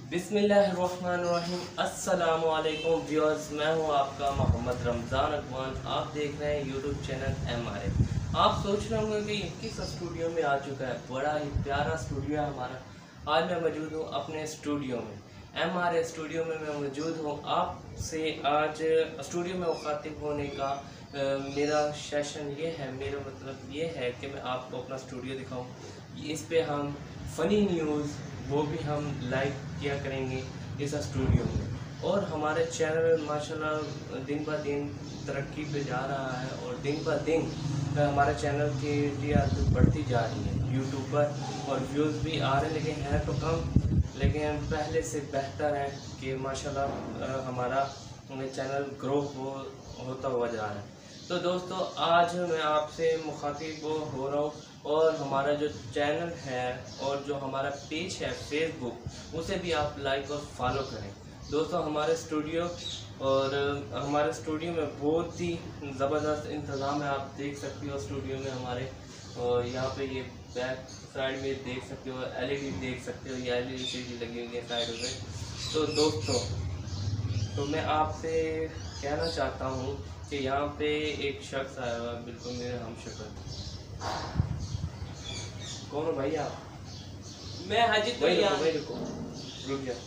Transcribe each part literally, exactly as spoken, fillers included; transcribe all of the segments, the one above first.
बिस्मिल्लाहिर्रहमानिर्रहीम। अस्सलामु अलैकुम व्यूअर्स, मैं हूं आपका मोहम्मद रमज़ान अकवान। आप देख रहे हैं YouTube channel M R A. आप सोच रहे होंगे कि किस स्टूडियो में आ चुका है, बड़ा ही प्यारा स्टूडियो है हमारा। आज मैं मौजूद हूं अपने स्टूडियो में, एम आर ए स्टूडियो में मैं मौजूद हूं। आपसे आज स्टूडियो में मुखातिब होने का आ, मेरा सेशन ये है, मेरा मतलब ये है कि मैं आपको अपना स्टूडियो दिखाऊं। इस पे हम फ़नी न्यूज़ वो भी हम लाइव किया करेंगे इस स्टूडियो में। और हमारे चैनल माशाल्लाह दिन ब दिन तरक्की पे जा रहा है और दिन ब दिन हमारे चैनल की टी आर पी बढ़ती जा रही है यूट्यूब पर, और व्यूज़ भी आ रहे हैं, लेकिन है तो कम, लेकिन पहले से बेहतर है कि माशाल्लाह हमारा चैनल ग्रो हो होता हुआ जा रहा है। तो दोस्तों, आज मैं आपसे मुखातिब हो रहा हूँ, और हमारा जो चैनल है और जो हमारा पेज है फेसबुक, उसे भी आप लाइक और फॉलो करें। दोस्तों, हमारे स्टूडियो और हमारे स्टूडियो में बहुत ही ज़बरदस्त इंतज़ाम है। आप देख सकते हो स्टूडियो में हमारे, और यहाँ पे ये बैक साइड में देख सकते हो, एलईडी देख सकते हो, ये एलईडी सी लगी हुई है साइड में। तो दोस्तों, तो मैं आपसे कहना चाहता हूँ कि यहाँ पे एक शख्स आया हुआ, बिल्कुल मेरे हमशक्ल। कौन हो भाई आप? मैं हाजिर भैया। रुक जा।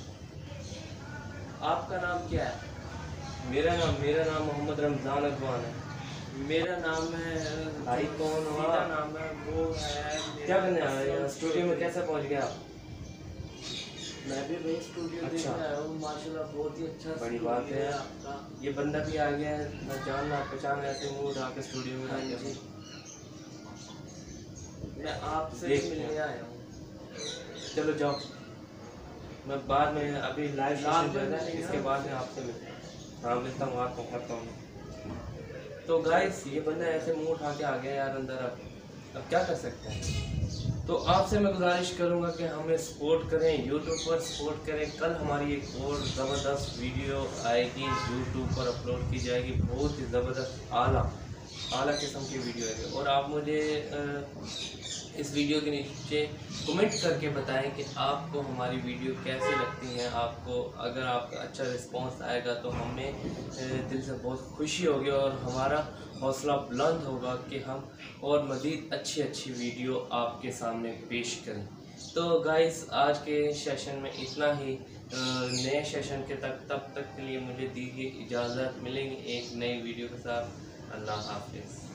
आपका नाम क्या है? मेरा नाम मेरा नाम मोहम्मद रमज़ान अकवान है। मेरा नाम है भाई कौन हो? मेरा नाम है वो है क्या करने आए यहाँ स्टूडियो में? कैसे पहुँच गया आप? मैं भी वही स्टूडियो अच्छा। देख रहा हूँ, माशाल्लाह बहुत ही अच्छा बड़ी स्टूडियो बात है आपका। ये बंदा भी आ गया है, ना जान ना पहचान, ऐसे मुँह उठा के स्टूडियो में आ हाँ गया। जी, मैं आपसे देख मिलने लें। आया हूँ। चलो जाओ, मैं बाद में अभी लाइव बाद सेशन में चल रहा है, मिलेंगे इसके ना? बाद में आपसे मिलता हूँ। हाँ मिलता हूँ, आपको करता हूँ। तो गाइस, ये बंदा ऐसे मुंह उठा के आ गया यार अंदर। अब अब क्या कर सकते हैं? तो आपसे मैं गुजारिश करूंगा कि हमें सपोर्ट करें, यूट्यूब पर सपोर्ट करें। कल हमारी एक और ज़बरदस्त वीडियो आएगी, यूट्यूब पर अपलोड की जाएगी, बहुत ही ज़बरदस्त आला आला किस्म की वीडियो है। और आप मुझे इस वीडियो के नीचे कमेंट करके बताएं कि आपको हमारी वीडियो कैसे लगती हैं। आपको अगर आपका अच्छा रिस्पांस आएगा तो हमें दिल से बहुत खुशी होगी और हमारा हौसला बुलंद होगा कि हम और मज़ीद अच्छी अच्छी वीडियो आपके सामने पेश करें। तो गाइस, आज के सेशन में इतना ही। नए सेशन के तक तब तक के लिए मुझे दीजिए इजाज़त। मिलेंगे एक नई वीडियो के साथ। अल्लाह हाफिज़।